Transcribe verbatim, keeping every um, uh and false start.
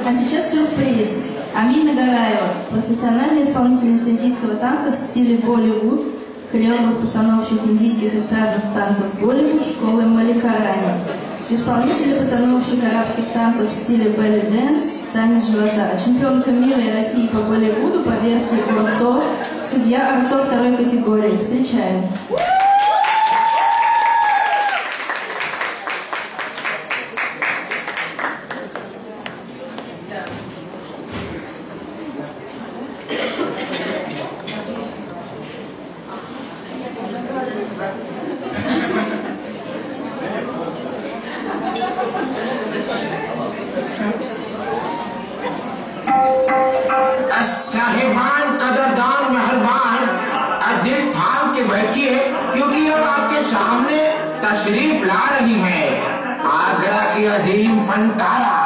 А сейчас сюрприз. Амина Гараева, профессиональная исполнительница индийского танца в стиле Болливуд, хореограф-постановщик индийских эстрадных танцев Болливуд школы Маликарани, исполнитель и постановщик арабских танцев в стиле белли дэнс, танец живота, чемпионка мира и России по Болливуду по версии Орто, судья Орто второй категории. Встречаем. साहिबान, कदरदान, मेहरबान, दिल थाम के बैठिए क्योंकि अब आपके सामने तशरीफ ला रही है आगरा की अजीम फनकारा